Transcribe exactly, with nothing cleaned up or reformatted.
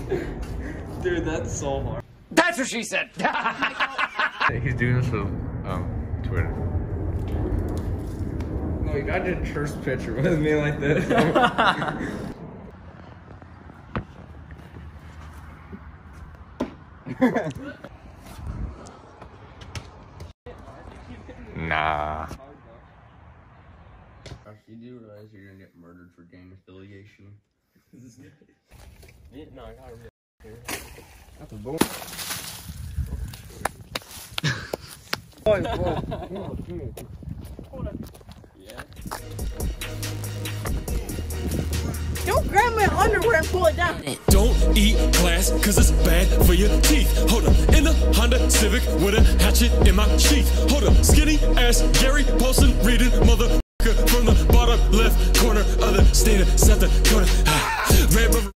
Dude, that's so hard. That's what she said. He's doing this with um Twitter. No, you got a church picture with me like this. Nah. You do realize you're gonna get murdered for gang affiliation. Yeah, no, I got him here. That's a boom. Boy, boy. Yeah. Don't grab my underwear and pull it down. Don't eat glass, cause it's bad for your teeth. Hold up, in the Honda Civic with a hatchet in my sheath. Hold up, skinny ass Gary Paulson reading mother from the bottom left corner of the state of South Dakota. Red